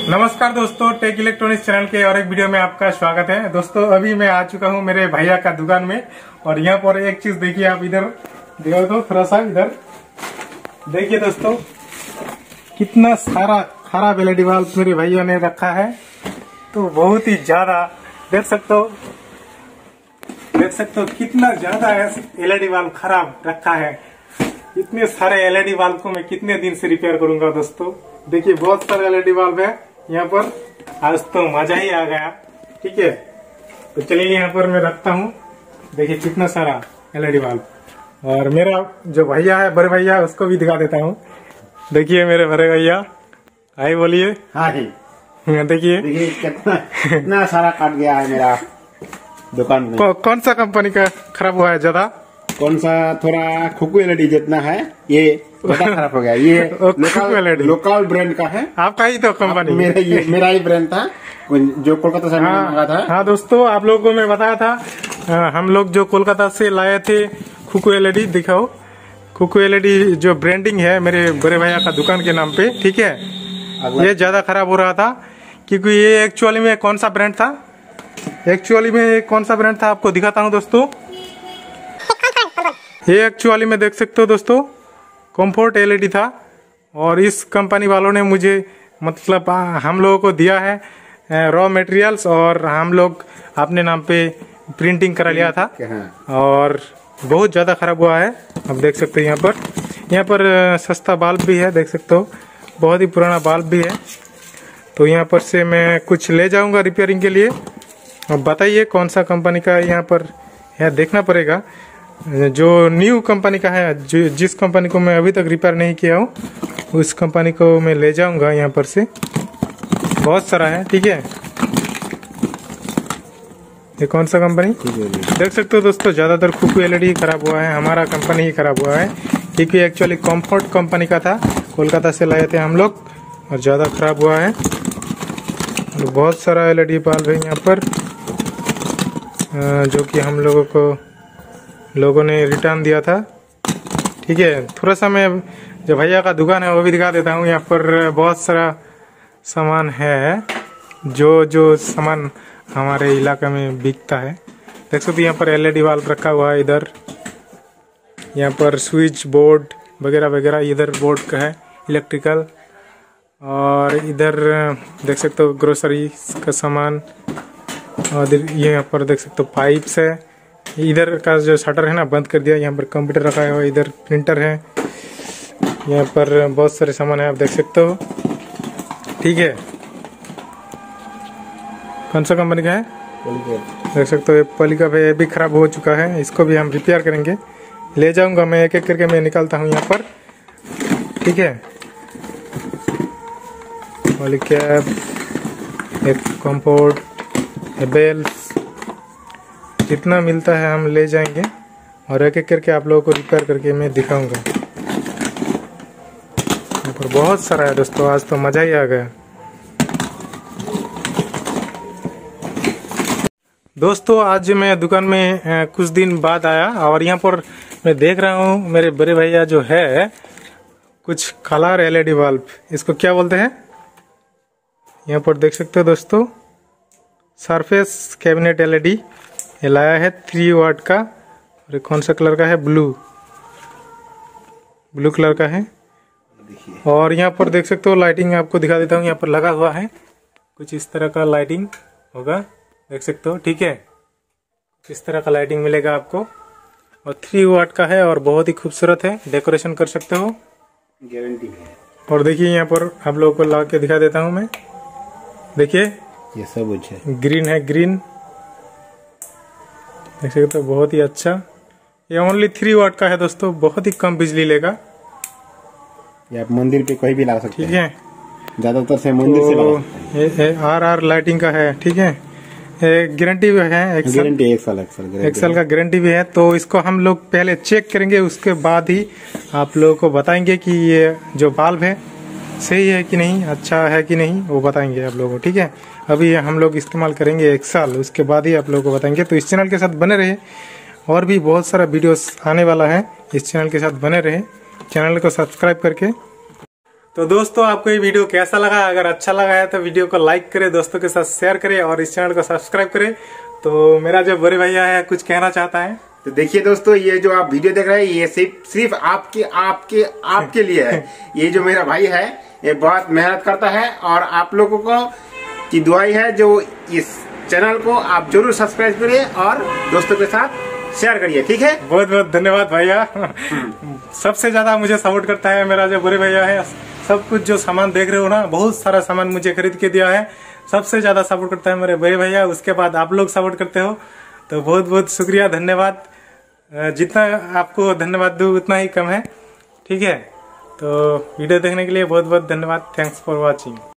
नमस्कार दोस्तों, take electronics channel के और एक वीडियो में आपका स्वागत है। दोस्तों अभी मैं आ चुका हूं मेरे भैया का दुकान में और यहां पर एक चीज देखिए, आप इधर देखो तो थोड़ा सा इधर देखिए दोस्तों, कितना सारा खराब एलईडी बल्ब मेरे भैया ने रखा है। तो बहुत ही ज्यादा देख सकते हो कितना ज्यादा एलईडी बल्ब खराब रखा है। इतने सारे एलईडी बल्ब को मैं कितने दिन से रिपेयर करूंगा दोस्तों। देखिए बहुत सारे एलईडी बल्ब है यहाँ पर, आज तो मजा ही आ गया। ठीक है, तो चलिए यहाँ पर मैं रखता हूँ। देखिए कितना सारा एलईडी बल्ब, और मेरा जो भैया है, बड़े भैया, उसको भी दिखा देता हूँ। देखिए मेरे बड़े भैया, हाय बोलिए। हाँ देखिए कितना सारा कट गया है मेरा दुकान में। कौन सा कंपनी का खराब हुआ है ज्यादा? कौन सा? थोड़ा खुकू एलईडी जितना है, ये ज्यादा खराब हो गया। ये लोकल ब्रांड का है। आपका ही तो कंपनी? मेरा ही ब्रांड था, जो कोलकाता से मैंने मंगा था। हाँ दोस्तों, आप लोगों को मैं बताया था, हम लोग जो कोलकाता से लाए थे खुकू एलईडी। दिखाओ, खुकू एलईडी जो ब्रांडिंग है मेरे बड़े भैया का दुकान के नाम पे। ठीक है, ये ज्यादा खराब हो रहा था क्योंकि ये एक्चुअली में कौन सा ब्रांड था, आपको दिखाता हूँ दोस्तों। ये एक्चुअली में देख सकते हो दोस्तों, कंफर्ट एलईडी था। और इस कंपनी वालों ने मुझे मतलब हम लोगों को दिया है रॉ मटेरियल्स, और हम लोग अपने नाम पे प्रिंटिंग करा लिया था और बहुत ज़्यादा खराब हुआ है। अब देख सकते हो यहाँ पर सस्ता बल्ब भी है, देख सकते हो बहुत ही पुराना बल्ब भी है। तो यहाँ पर से मैं कुछ ले जाऊंगा रिपेयरिंग के लिए। अब बताइए कौन सा कंपनी का यहाँ पर है, देखना पड़ेगा। जो न्यू कंपनी का है, जिस कंपनी को मैं अभी तक रिपेयर नहीं किया हूँ, उस कंपनी को मैं ले जाऊंगा यहाँ पर से। बहुत सारा है। ठीक है, ये कौन सा कंपनी देख सकते हो दोस्तों, ज्यादातर खुकू एलईडी खराब हुआ है, हमारा कंपनी ही खराब हुआ है क्योंकि एक्चुअली कंफर्ट कंपनी का था, कोलकाता से लाए थे हम लोग और ज्यादा खराब हुआ है। और बहुत सारा एलईडी बल्ब है यहाँ पर जो कि हम लोगों ने रिटर्न दिया था। ठीक है, थोड़ा सा मैं जो भैया का दुकान है वो भी दिखा देता हूँ। यहाँ पर बहुत सारा सामान है, जो सामान हमारे इलाके में बिकता है। देख सकते यहाँ पर एलईडी बल्ब रखा हुआ है, इधर यहाँ पर स्विच बोर्ड वगैरह वगैरह, इधर बोर्ड का है इलेक्ट्रिकल। और इधर देख सकते हो ग्रोसरी का सामान, और यहाँ पर देख सकते हो पाइप्स है। इधर का जो शटर है ना, बंद कर दिया। यहाँ पर कंप्यूटर रखा है, इधर प्रिंटर है, यहाँ पर बहुत सारे सामान है, आप देख सकते हो। ठीक है, कौन सा कंपनी का है देख सकते हो, पॉलीका है, ये भी खराब हो चुका है, इसको भी हम रिपेयर करेंगे। ले जाऊंगा मैं, एक एक करके मैं निकालता हूँ यहाँ पर। ठीक है, पॉलीकैप, एक कंफर्ट, बेल्स, जितना मिलता है हम ले जाएंगे और एक एक करके आप लोगों को रिपेयर करके मैं दिखाऊंगा। यहाँ पर बहुत सारा है दोस्तों, आज तो मजा ही आ गया। दोस्तों आज मैं दुकान में कुछ दिन बाद आया और यहाँ पर मैं देख रहा हूँ मेरे बड़े भैया जो है कुछ कलर एलईडी बल्ब, इसको क्या बोलते हैं, यहाँ पर देख सकते हो दोस्तों, सरफेस कैबिनेट एलईडी ये लाया है 3 वाट का। और कौन सा कलर का है, ब्लू कलर का है। और यहाँ पर देख सकते हो लाइटिंग, आपको दिखा देता हूँ, यहाँ पर लगा हुआ है कुछ इस तरह का लाइटिंग होगा, देख सकते हो। ठीक है, इस तरह का लाइटिंग मिलेगा आपको और 3 वाट का है और बहुत ही खूबसूरत है, डेकोरेशन कर सकते हो, गारंटी है। और देखिए यहाँ पर आप लोगों को ला के दिखा देता हूँ मैं। देखिए ये सब ग्रीन है, ग्रीन देख सकते हो, बहुत ही अच्छा। ये ओनली 3 वाट का है दोस्तों, बहुत ही कम बिजली लेगा। ये आप मंदिर पे कहीं भी लगा सकते हैं। ठीक है, ज्यादातर से मंदिर से लगा सकते हैं। ये RR लाइटिंग का है। ठीक है, गारंटी भी है, एक साल का गारंटी भी है। तो इसको हम लोग पहले चेक करेंगे, उसके बाद ही आप लोगों को बताएंगे कि ये जो बल्ब है सही है कि नहीं, अच्छा है कि नहीं, वो बताएंगे आप लोगों को। ठीक है, अभी हम लोग इस्तेमाल करेंगे 1 साल, उसके बाद ही आप लोगों को बताएंगे। तो इस चैनल के साथ बने रहे, और भी बहुत सारा वीडियोस आने वाला है, इस चैनल के साथ बने रहे। चैनल को सब्सक्राइब करके तो दोस्तों आपको ये वीडियो कैसा लगा? अगर अच्छा लगा है तो वीडियो को लाइक करें, दोस्तों के साथ शेयर करें और इस चैनल को सब्सक्राइब करें। तो मेरा जो बड़े भैया है कुछ कहना चाहता है। तो देखिए दोस्तों, ये जो आप वीडियो देख रहे हैं ये सिर्फ आपके लिए है। ये जो मेरा भाई है ये बहुत मेहनत करता है और आप लोगों को की दुआई है जो इस चैनल को आप जरूर सब्सक्राइब करिए और दोस्तों के साथ शेयर करिए। ठीक है, बहुत बहुत धन्यवाद भैया। सबसे ज्यादा मुझे सपोर्ट करता है मेरा जो बड़े भैया है। सब कुछ जो सामान देख रहे हो ना, बहुत सारा सामान मुझे खरीद के दिया है। सबसे ज्यादा सपोर्ट करता है मेरे बड़े भैया, उसके बाद आप लोग सपोर्ट करते हो। तो बहुत बहुत शुक्रिया, धन्यवाद। जितना आपको धन्यवाद दूँ उतना ही कम है। ठीक है, तो वीडियो देखने के लिए बहुत बहुत धन्यवाद। Thanks for watching.